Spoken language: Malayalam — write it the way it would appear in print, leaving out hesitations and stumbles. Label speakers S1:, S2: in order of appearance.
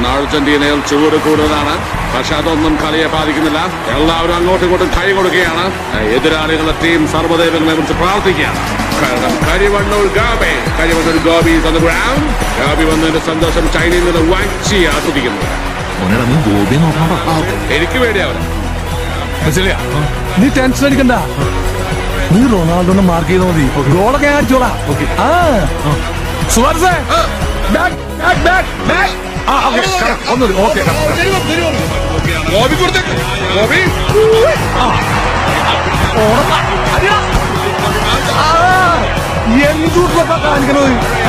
S1: അർജന്റീനയിൽ ചൂട് കൂടുതലാണ്. പക്ഷെ അതൊന്നും കളിയെ ബാധിക്കുന്നില്ല. എല്ലാവരും അങ്ങോട്ടും ഇങ്ങോട്ടും കൈ കൊടുക്കുകയാണ്. എതിരാളികളുടെ ടീം സർവ്വദേവങ്ങളെ കുറിച്ച് പ്രാർത്ഥിക്കുകയാണ്. കാരണം കരിവണ്ണൂർ ഗോപി ഗോപി വന്നതിന്റെ സന്തോഷം ചൈനയിൽ നിന്ന് വാച്ചി ആസ്വദിക്കുന്നു. എനിക്ക് വേണ്ടിയാവും.
S2: നീ ടെൻഷൻ അടിക്കണ്ട. നീ റൊണാൾഡോനെ മാർക്ക് ചെയ്താൽ മതി. ഗോളൊക്കെ ഞാൻ അടിച്ചോളാം. സുവാരസേ എന്തുകൊണ്ടൊക്കെ കാണിക്കണത്?